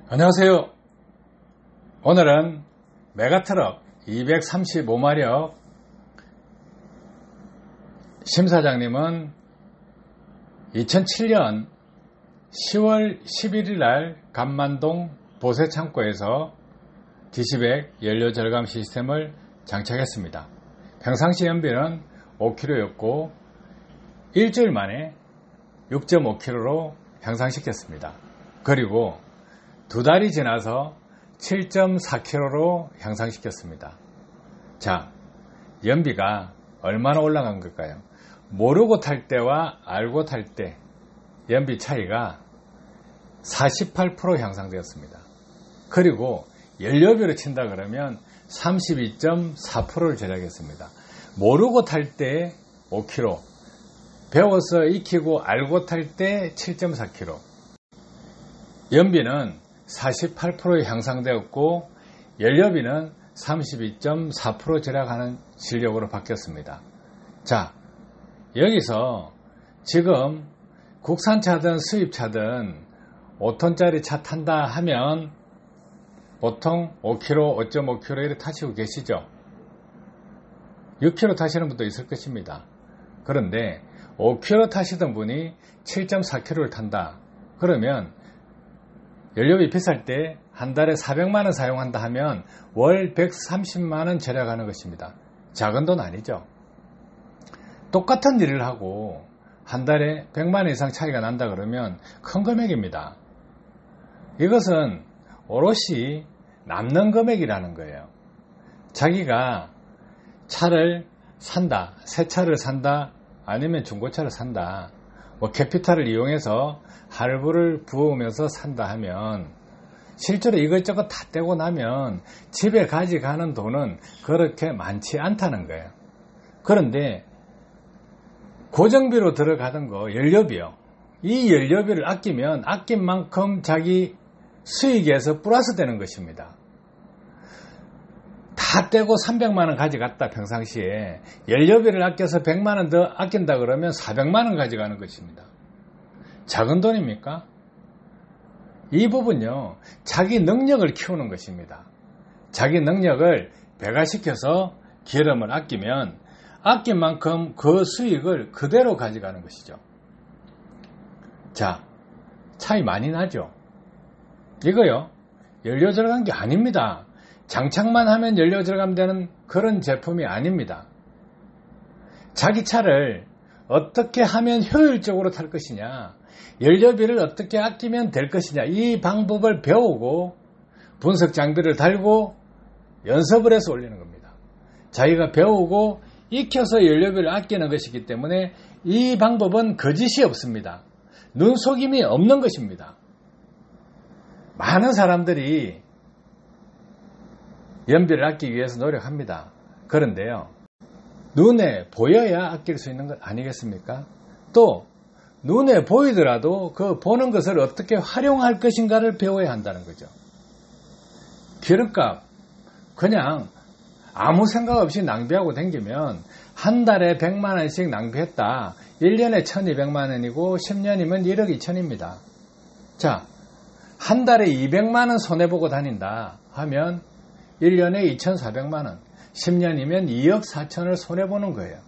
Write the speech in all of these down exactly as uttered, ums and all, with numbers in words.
안녕하세요. 오늘은 메가트럭 이백삼십오 마력 심사장님은 이천칠 년 시월 십일일 날 감만동 보세창고에서 디씨백 연료 절감 시스템을 장착했습니다. 평상시 연비는 오 킬로미터였고 일주일 만에 육 점 오 킬로미터로 향상시켰습니다. 그리고 두 달이 지나서 칠 점 사 킬로미터로 향상시켰습니다. 자, 연비가 얼마나 올라간 걸까요? 모르고 탈 때와 알고 탈 때 연비 차이가 사십팔 퍼센트 향상되었습니다. 그리고 연료비로 친다 그러면 삼십이 점 사 퍼센트를 절약했습니다. 모르고 탈 때 오 킬로미터, 배워서 익히고 알고 탈 때 칠 점 사 킬로미터, 연비는 사십팔 퍼센트 향상되었고 연료비는 삼십이 점 사 퍼센트 절약하는 실력으로 바뀌었습니다. 자, 여기서 지금 국산차든 수입차든 오 톤짜리 차 탄다 하면 보통 오 킬로미터, 오 점 오 킬로미터 이렇게 타시고 계시죠? 육 킬로미터 타시는 분도 있을 것입니다. 그런데 오 킬로미터 타시던 분이 칠 점 사 킬로미터를 탄다. 그러면 연료비 비쌀 때 한 달에 사백만 원 사용한다 하면 월 백삼십만 원 절약하는 것입니다. 작은 돈 아니죠. 똑같은 일을 하고 한 달에 백만 원 이상 차이가 난다 그러면 큰 금액입니다. 이것은 오롯이 남는 금액이라는 거예요. 자기가 차를 산다, 새 차를 산다, 아니면 중고차를 산다, 뭐 캐피탈을 이용해서 할부를 부으면서 산다 하면 실제로 이것저것 다 떼고 나면 집에 가져가는 돈은 그렇게 많지 않다는 거예요. 그런데 고정비로 들어가던 거 연료비요. 이 연료비를 아끼면 아낀 만큼 자기 수익에서 플러스 되는 것입니다. 다 떼고 삼백만 원 가져갔다 평상시에 연료비를 아껴서 백만 원 더 아낀다 그러면 사백만 원 가져가는 것입니다. 작은 돈입니까? 이 부분요, 자기 능력을 키우는 것입니다. 자기 능력을 배가시켜서 기름을 아끼면 아낀 만큼 그 수익을 그대로 가져가는 것이죠. 자, 차이 많이 나죠? 이거요, 연료 절감 게 아닙니다. 장착만 하면 연료 절감되는 그런 제품이 아닙니다. 자기 차를 어떻게 하면 효율적으로 탈 것이냐, 연료비를 어떻게 아끼면 될 것이냐, 이 방법을 배우고 분석 장비를 달고 연습을 해서 올리는 겁니다. 자기가 배우고 익혀서 연료비를 아끼는 것이기 때문에 이 방법은 거짓이 없습니다. 눈속임이 없는 것입니다. 많은 사람들이 연비를 아끼기 위해서 노력합니다. 그런데요, 눈에 보여야 아낄 수 있는 것 아니겠습니까? 또 눈에 보이더라도 그 보는 것을 어떻게 활용할 것인가를 배워야 한다는 거죠. 기름값 그냥 아무 생각 없이 낭비하고 다니면 한 달에 백만 원씩 낭비했다. 일 년에 천이백만 원이고 십 년이면 일억 이천입니다. 자, 한 달에 이백만 원 손해보고 다닌다 하면 일 년에 이천사백만 원, 십 년이면 이억 사천을 손해보는 거예요.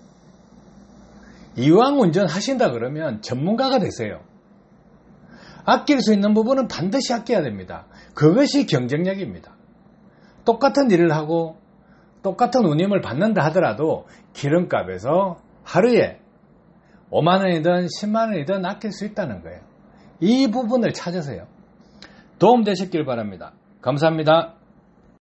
이왕 운전하신다 그러면 전문가가 되세요. 아낄 수 있는 부분은 반드시 아껴야 됩니다. 그것이 경쟁력입니다. 똑같은 일을 하고 똑같은 운임을 받는다 하더라도 기름값에서 하루에 오만 원이든 십만 원이든 아낄 수 있다는 거예요. 이 부분을 찾으세요. 도움 되셨길 바랍니다. 감사합니다.